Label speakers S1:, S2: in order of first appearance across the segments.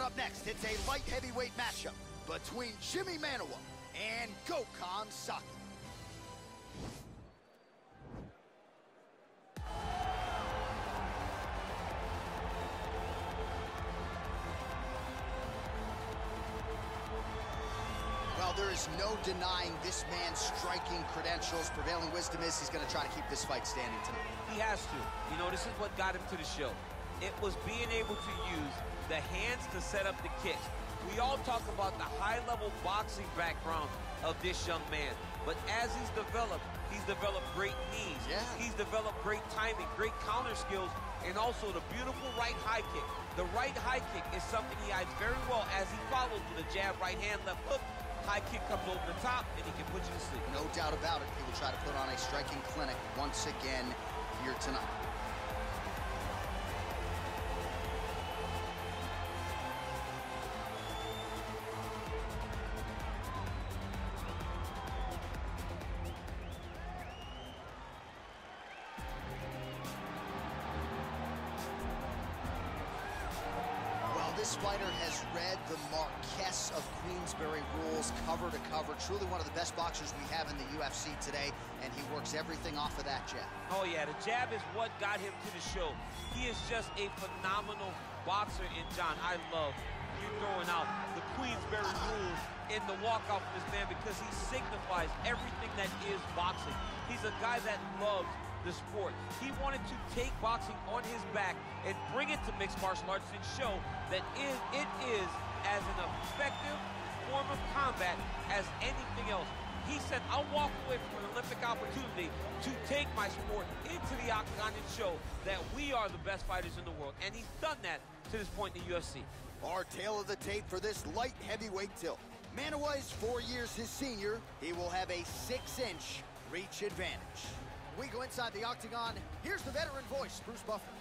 S1: Up next, it's a light heavyweight matchup between Jimi Manuwa and Gokhan Saki. Well, there is no denying this man's striking credentials. Prevailing wisdom is he's going to try to keep this fight standing tonight.
S2: He has to. You know, this is what got him to the show. It was being able to use the hands to set up the kicks. We all talk about the high-level boxing background of this young man. But as he's developed great knees.
S1: Yeah.
S2: He's developed great timing, great counter skills, and also the beautiful right high kick. The right high kick is something he hides very well as he follows with a jab, right hand, left hook. High kick comes over the top, and he can put you to sleep.
S1: No doubt about it. He will try to put on a striking clinic once again here tonight. This fighter has read the Marquess of Queensberry rules cover to cover. Truly one of the best boxers we have in the UFC today, and he works everything off of that jab.
S2: Oh yeah, the jab is what got him to the show. He is just a phenomenal boxer, and John, I love you throwing out the Queensberry rules in the walkout for this man because he signifies everything that is boxing. He's a guy that loves the sport. He wanted to take boxing on his back and bring it to mixed martial arts and show that it is as an effective form of combat as anything else. He said, I'll walk away from an Olympic opportunity to take my sport into the octagon and show that we are the best fighters in the world. And he's done that to this point in the UFC.
S1: Our tail of the tape for this light heavyweight tilt. Manuwa is 4 years his senior. He will have a 6-inch reach advantage. We go inside the octagon. Here's the veteran voice, Bruce Buffer.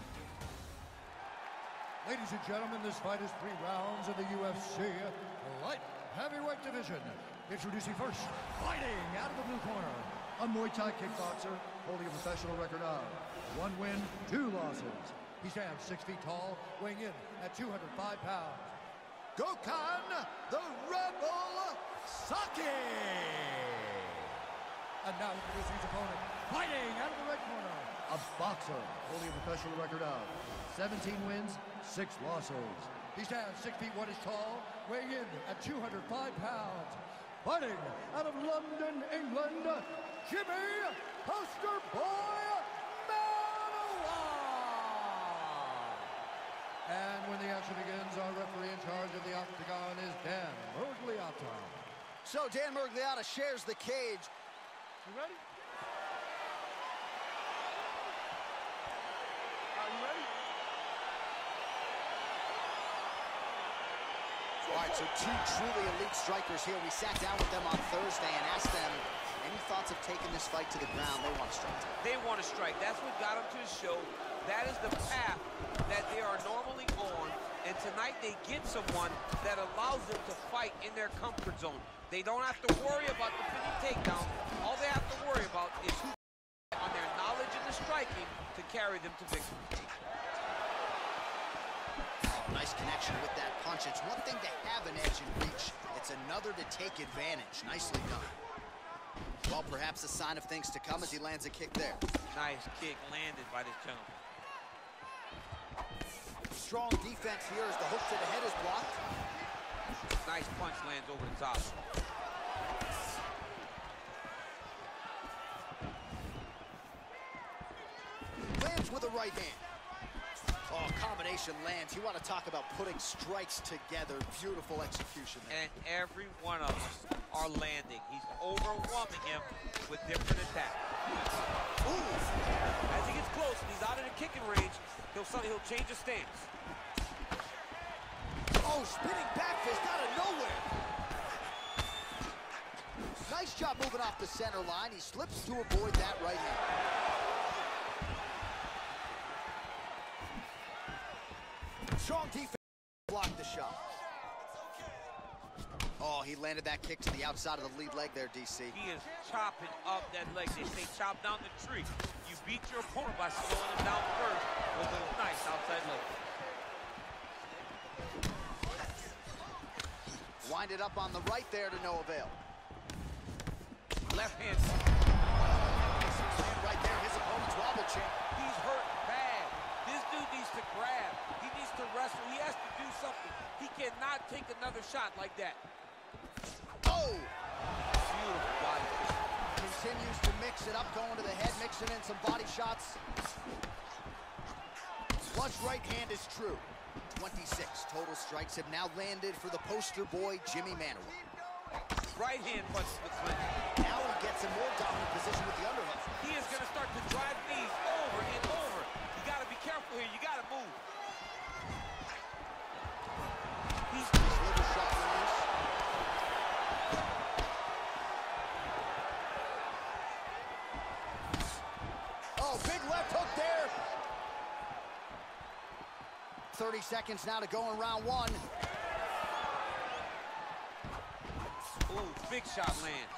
S3: Ladies and gentlemen, this fight is 3 rounds in the UFC light heavyweight division. Introducing first, fighting out of the blue corner, a Muay Thai kickboxer holding a professional record of 1 win, 2 losses. He stands 6 feet tall, weighing in at 205 pounds. Gokhan, the Rebel Saki! And now introducing his opponent, fighting out of the red corner, a boxer holding a professional record of 17 wins, 6 losses. He stands 6 feet 1 inch tall, weighing in at 205 pounds. Fighting out of London, England, Jimi Poster Boy Manuwa! And when the action begins, our referee in charge of the octagon is Dan Miragliotta.
S1: So Dan Miragliotta shares the cage.
S3: You ready? Are you ready?
S1: All right, so 2 truly elite strikers here. We sat down with them on Thursday and asked them any thoughts of taking this fight to the ground. They want to strike.
S2: They want to strike. That's what got them to the show. That is the path that they are normally on. And tonight they get someone that allows them to fight in their comfort zone. They don't have to worry about defending takedowns. All they have to worry about is who on their knowledge and the striking to carry them to victory.
S1: Oh, nice connection with that punch. It's one thing to have an edge and reach. It's another to take advantage. Nicely done. Well, perhaps a sign of things to come as he lands a kick there.
S2: Nice kick landed by this gentleman.
S1: Strong defense here as the hook to the head is blocked.
S2: Nice punch lands over the top.
S1: Lands with a right hand. Oh, combination lands. You want to talk about putting strikes together. Beautiful execution there.
S2: And every one of them are landing. He's overwhelming him with different attacks.
S1: Ooh.
S2: As he gets close and he's out of the kicking range, he'll change his stance.
S1: Oh, spinning back fist out of nowhere. Nice job moving off the center line. He slips to avoid that right hand. Strong defense blocked the shot. Oh, he landed that kick to the outside of the lead leg there, DC.
S2: He is chopping up that leg. They say chop down the tree. You beat your opponent by slowing him down first with a nice outside leg.
S1: lined it up on the right there to no avail.
S2: Left hand.
S1: Right there, his opponent's wobble champ.
S2: He's hurt bad. This dude needs to grab. He needs to wrestle. He has to do something. He cannot take another shot like that.
S1: Oh!
S2: Beautiful body.
S1: Continues to mix it up, going to the head, mixing in some body shots. Flush right hand is true. 26 total strikes have now landed for the poster boy, Jimmy Manuwa.
S2: Right hand punch to the clinch.
S1: Now he gets a more dominant position with the underhook.
S2: He is going to start to drive knees over and over. You got to be careful here. You got to move. He's
S1: liver shot release. Oh, big left hook there. 30 seconds now to go in round one.
S2: Ooh, big shot lands.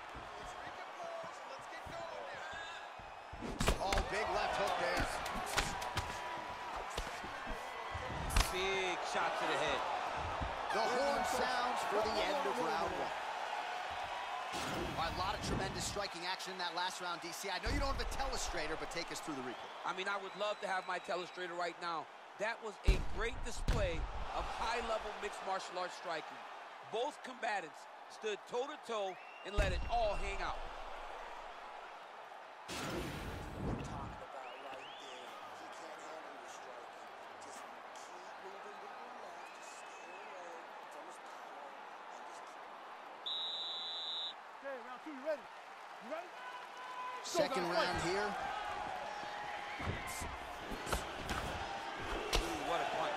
S1: Oh, big left hook there.
S2: Big shot to the head.
S1: The horn sounds for the end of round one. All right, a lot of tremendous striking action in that last round, DC. I know you don't have a telestrator, but take us through the replay.
S2: I mean, I would love to have my telestrator right now. That was a great display of high-level mixed martial arts striking. Both combatants stood toe-to-toe and let it all hang out.
S4: Okay, round two, you ready? You ready?
S1: Second round here.
S2: Ooh, what a punch.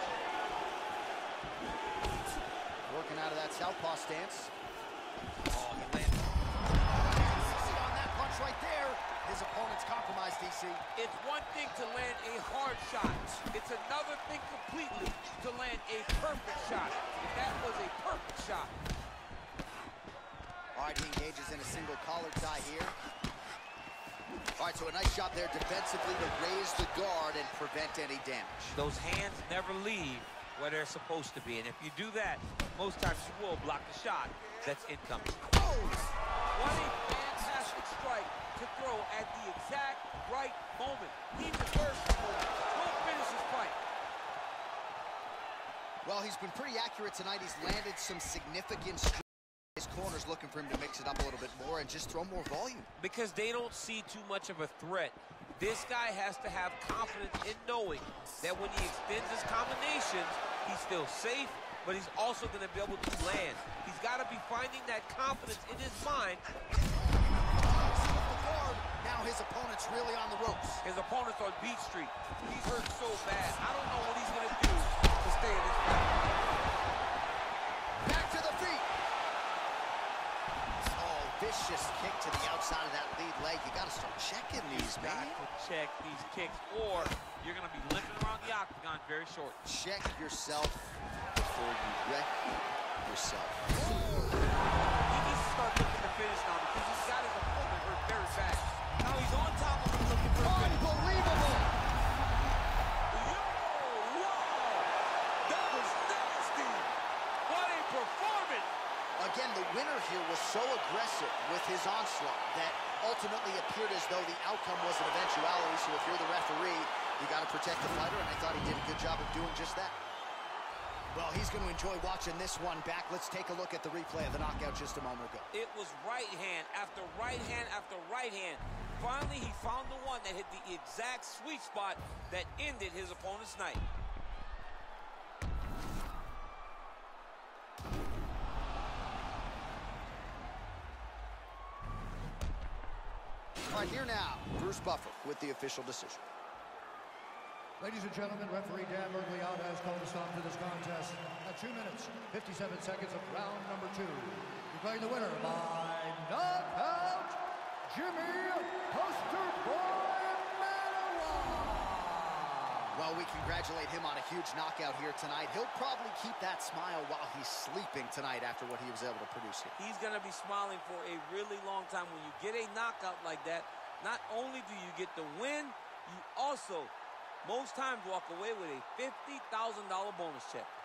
S1: Working out of that southpaw stance.
S2: Oh, he landed.
S1: See on that punch right there. His opponent's compromised, DC.
S2: It's one thing to land a hard shot. It's another thing completely to land a perfect shot. And that was a perfect shot.
S1: All right, he engages in a single collar tie here. All right, so a nice job there defensively to raise the guard and prevent any damage.
S2: Those hands never leave where they're supposed to be. And if you do that, most times you will block the shot that's incoming.
S1: Oh!
S2: What a fantastic strike to throw at the exact right moment. He deserves the moment. Don't finish his fight.
S1: Well, he's been pretty accurate tonight. He's landed some significant strikes. His corner's looking for him to mix it up a little bit more and just throw more volume.
S2: Because they don't see too much of a threat. This guy has to have confidence in knowing that when he extends his combinations, he's still safe, but he's also going to be able to land. He's got to be finding that confidence in his mind.
S1: Now his opponent's really on the ropes.
S2: His opponent's on Beat Street. He's hurt so bad. I don't know what he's going to do to stay in this fight.
S1: Back to the feet. Oh, vicious kick to the outside of that lead leg. You got to start checking these, man.
S2: Got to check these kicks, or you're going to be limping around the octagon very short.
S1: Check yourself before you wreck yourself.
S2: He needs to start looking to finish now because he's got his opponent hurt very bad. Now he's on top of him looking for a finish.
S1: Unbelievable!
S2: Yo, wow! That was nasty! What a performance!
S1: Again, the winner here was so aggressive with his onslaught that ultimately appeared as though the outcome was an eventuality. So if you're the referee, you got to protect the fighter, and I thought he did a good job of doing just that. Well, he's going to enjoy watching this one back. Let's take a look at the replay of the knockout just a moment ago.
S2: It was right hand after right hand after right hand. Finally, he found the one that hit the exact sweet spot that ended his opponent's night.
S1: All right, here now, Bruce Buffer with the official decision.
S3: Ladies and gentlemen, referee Dan Mergliotta has called a stop to this contest at 2 minutes, 57 seconds of round number 2. Declaring the winner by knockout, Jimmy Poster Boy Manuwa.
S1: Well, we congratulate him on a huge knockout here tonight. He'll probably keep that smile while he's sleeping tonight after what he was able to produce here.
S2: He's going to be smiling for a really long time. When you get a knockout like that, not only do you get the win, you also most times walk away with a $50,000 bonus check.